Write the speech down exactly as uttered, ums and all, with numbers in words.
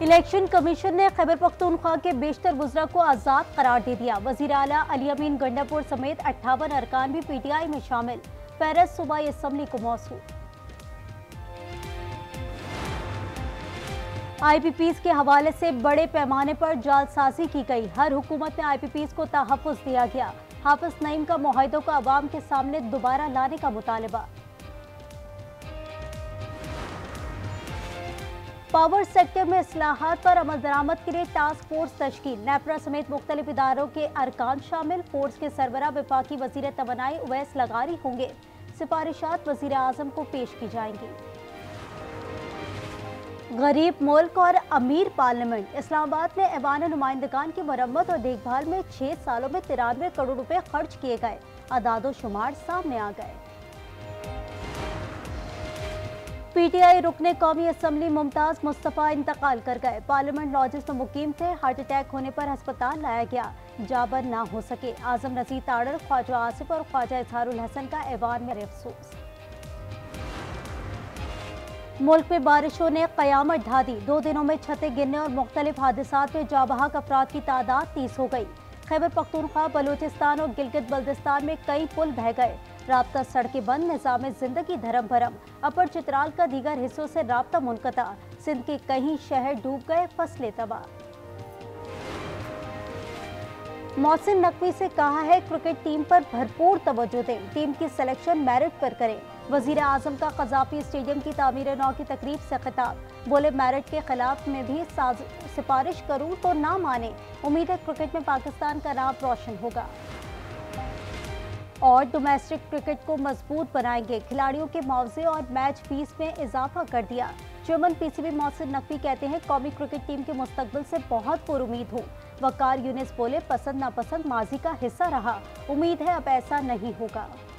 Election commission ने खैबर पख्तूनख्वा के बेशतर वुज़रा को आज़ाद करार दे दिया। वज़ीर आला अली अमीन गंडापुर समेत अट्ठावन अरकान भी पीटीआई में शामिल। पैरस सूबाई असम्बली को मौसूल। आईपीपीज़ के हवाले से बड़े पैमाने पर जालसाजी की गई। हर हुकूमत में आईपीपीज़ को तहफ़्फ़ुज़ दिया गया। हाफिज नईम का मुआहिदों को अवाम के सामने दोबारा लाने का मुतालबा। पावर सेक्टर में इस्लाहात पर अमल दरामद के लिए टास्क फोर्स तश्कील। नेपरा समेत मुख्तलिफ इदारों के अरकान शामिल। फोर्स के सरबराह वफाकी वज़ीर तवानाई उवैस लगारी होंगे। सिफारिशात वज़ीर आज़म को पेश की जाएंगी। गरीब मुल्क और अमीर पार्लियामेंट। इस्लामाबाद में ऐवान नुमाइंदगान की मरम्मत और देखभाल में छह सालों में तिरानवे करोड़ रुपए खर्च किए गए। अदादो शुमार सामने आ गए। पीटीआई रुकने कौमी असम्बली मुमताज मुस्तफ़ा इंतकाल कर गए। पार्लियामेंट लॉजेस में मुकीम थे। हार्ट अटैक होने पर अस्पताल लाया गया, जाबर ना हो सके। आजम नज़ीर ताड़र, ख्वाजा आसिफ और ख्वाजा इजहारुल हसन का ऐवान में अफसोस। मुल्क में बारिशों ने कयामत ढा दी। दो दिनों में छतें गिरने और मुख्तलिफ हादसात में जाबहक अफराद की तादाद तीस हो गई। खैबर पख्तूनख्वा, बलूचिस्तान और गिलगित बल्तिस्तान में कई पुल बह गए। राब्ता सड़कें बंद, निज़ाम जिंदगी धर्म भरम। अपर चित्राल का दीगर हिस्सों से राब्ता मुनक़ता। सिंध के कई शहर डूब गए, फसलें तबाह। मोहसिन नकवी से कहा है क्रिकेट टीम पर भरपूर तवज्जो दें, टीम की सिलेक्शन मेरिट पर करें। वजीर आजम का कज़ाफी स्टेडियम की तामीर नौ की तकरीब से खिताब। बोले मेरिट के खिलाफ में भी सिफारिश करूं तो ना माने। उम्मीद है क्रिकेट में पाकिस्तान का नाम रोशन होगा और डोमेस्टिक क्रिकेट को मजबूत बनाएंगे। खिलाड़ियों के मुआवजे और मैच फीस में इजाफा कर दिया। चेयरमैन पीसीबी मोहसिन नकवी कहते हैं कौमी क्रिकेट टीम के मुस्तकबिल से बहुत पुरुमीद हूँ। वकार यूनिस बोले पसंद नापसंद माजी का हिस्सा रहा, उम्मीद है अब ऐसा नहीं होगा।